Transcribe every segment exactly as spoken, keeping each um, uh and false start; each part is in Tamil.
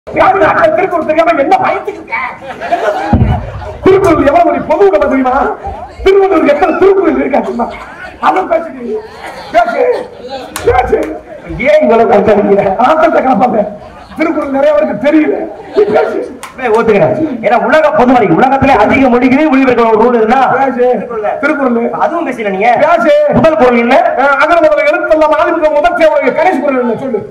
திருக்குறள் தெரியாம என்ன பயத்துக்கு திருக்குறள் எவ்வளவு ஒரு பொது உடம்பு தெரியுமா? திருவள்ளுவர் எத்தனை திருக்குறள் இருக்கா? அதை பேசுறீங்க பேசு பேசு. ஏன் இவ்வளவு கருத்து அடிக்கிற? ஆத்தத்தை காப்பாங்க. திருக்குறள் நிறைய பேருக்கு தெரியல. ஒத்துக்கிறேன். ஏன்னா உலக பொதுமறை உலகத்திலே அதிக மொழிகளே மொழிபெயர்க்கிற ஒரு ரூல் இருந்தா திருக்குறள். அதுவும் பேசல நீங்க. பேசு. முதல் குறள் என்ன? அகர முதல எழுத்தெல்லாம் ஆரம்பிக்கிற முதல் தேவை கடைசி குறள் என்ன சொல்லு.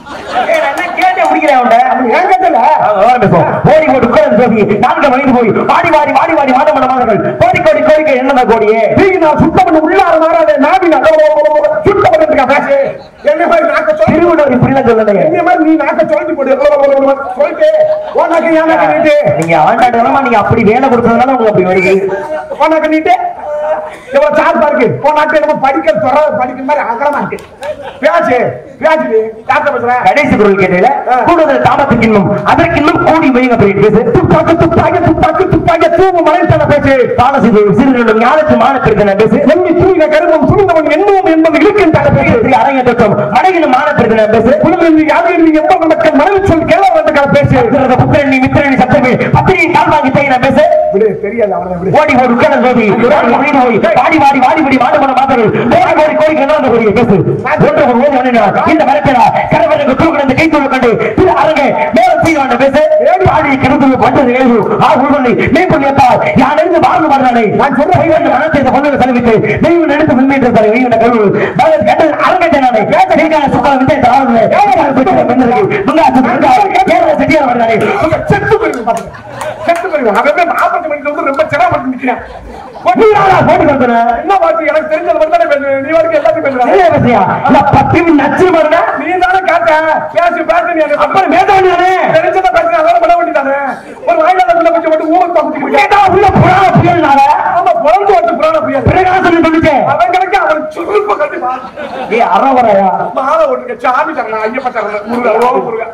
கேட்டே முடிக்கிறேன் அவன்ட. ஏன் கேட்டல? கோடி கோடி கோடி கோடி நான்கு மணிக்கு போய் வாடி வாடி வாடி வாடி மாத மாதவர்கள் கோடி கோடி கோடிக்கு என்னதான் கோடியே நீங்க நான் சுத்தம் பண்ண உள்ளார மாறாத நாவினா சுத்தம் பண்ணிருக்கா பேசு. என்ன மாதிரி நாக்க சொல்லி திருவள்ளுவர் இப்படிலாம் சொல்லலைங்க. என்ன மாதிரி நீ நாக்க சொல்லி போடு சொல்லிட்டு ஓனாக்க ஏனா கட்டிட்டு நீங்க ஆண்டாடமா நீங்க அப்படி வேலை கொடுத்ததுனால உங்களுக்கு அப்படி வருது. ஓனா கட்டிட்டு எவ்வளவு சார்பா இருக்கு. போனாட்டு நம்ம படிக்க துற படிக்கிற மாதிரி அகலமா இருக்கு. பேசு பேசு. யார்கிட்ட பேசுற? கடைசி குறள் கேட்டீங்களா? கூடுதல் தாமத்துக்கு இன்னும் அதற்கு இன்னும் கூடி மையங்க போயிட்டு பேசு. துப்பாக்கி துப்பாக்கி துப்பாக்கி துப்பாக்கி தூவு மறைத்தன பேசு. காலசி சிறுகளும் ஞானத்து மானத்திற்கு பேசு. எண்ணி தூய்க கருமம் சுருந்தவன் எண்ணுவோம் என்பது இருக்கின்ற பேசு. அரங்கத்தம் மடையில மானத்திற்கு பேசு. உலகில் யாரும் எப்ப மக்கள் மனதில் சொல் கேள வந்து பேசு. புத்திரணி மித்திரணி சத்தமே பத்திரிகை கால் வாங்கி தேயின பேசு. தெரியாது அவனை ஓடி ஓடி உட்கார்ந்து போய் வாடி வாடி வாடி வாடி மாடு பண்ண மாதர்கள் கோடி கோடி கோடி கண்ணாந்த கோடி பேசு. ஒன்று ஒரு ஓடி வந்தா இந்த மரத்தரா கரவனுக்கு தூக்குறது கை தூக்கு கண்டு திரு அரங்கே மேல தீவாண்ட பேசு. வாடி கிடந்து பண்றது கேள்வி ஆ உள்வண்ணி மேம்பொழியப்பா யார் இருந்து வாழ்ந்து மாறானே நான் சொல்ற கைவண்ண மனத்தை இந்த பொண்ணு செலவிட்டு தெய்வம் எடுத்து முன்மீட்டு தர வீண்ட கருவு பாலர் கட்ட அரங்கத்தை நானே பேச நீக்கான சுத்தம் வித்தை தாழ்ந்து பெற்ற பெண்களுக்கு முன்னாடி கேரள செட்டியார் வந்தானே செத்து போயிரு பாருங்க. செத்து போயிரு. அவன் நாற்பது மணிக்கு வந்து ரொம்ப சிரமப்பட்டு நிற்கிறான். போட்டு கொடுத்தன என்ன பாத்து எனக்கு தெரிஞ்சது மட்டும் தானே பேசுறேன். நீ வரைக்கும் எல்லாத்தையும் பேசுறேன். பேசியா பத்து நச்சு பாருங்க. நீ தானே கேட்ட பேசி பேச நீ அப்புறம் பேச வேண்டியதானே? தெரிஞ்சதை பேசுறேன். அதோட பண்ண வேண்டியதானே? ஒரு வாயிலாத உள்ள கொஞ்சம் மட்டும் ஊருக்கு பார்த்துக்கிட்டு உள்ள புராண புயல்னால ஆமா பிறந்து வந்து புராண புயல் பிரகாசம் சொல்லிச்சே அவன் கிடைக்க அவன் சுருப்ப கண்டிப்பா ஏ அறவரையா மாலை ஒட்டுங்க சாமி தரலாம் ஐயப்ப தரலாம் முருகா ஓ முருகா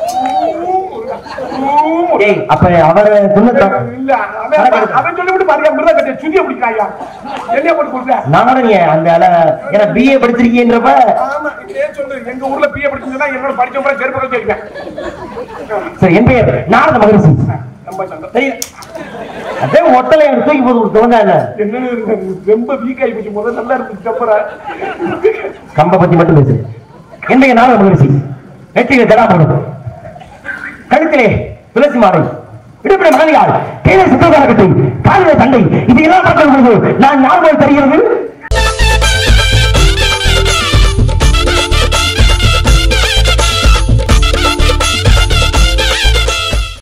ஏய் அப்ப அவர் சொன்னதா இல்ல அவன் அவன் சொல்லி விட்டு பாருங்க முருகா கட்டி சுதிய பிடிக்கிறாயா என்னைய போட்டு கொடுங்க. நானே நீ அந்த ஏன்னா பிஏ படிச்சிருக்கீங்கன்றப்ப ஆமா இதே சொல்லு. எங்க ஊர்ல பிஏ படிச்சதுன்னா என்னோட படிச்ச முறை செருப்பு கட்டி இருக்கேன். சரி என் பேர் நாரத மகரிஷி. ரொம்ப சந்தோஷம். தெரியும் அதே ஒட்டலை தூக்கி போட்டு கொடுத்தவங்க இல்ல என்ன ரொம்ப வீக் ஆகி போச்சு. முதல்ல நல்லா இருக்கு தப்பரா கம்ப பத்தி மட்டும் பேசு. என்னைய நாரத மகரிஷி நெற்றியில தடா போடும் கழுத்திலே துளசி மாலை இடுப்பிட மனைவியால் கையில சுத்தகாரகத்தை காலில தண்டை இது எல்லாம் பார்க்கும் பொழுது நான் ஞாபகம் தெரிகிறது.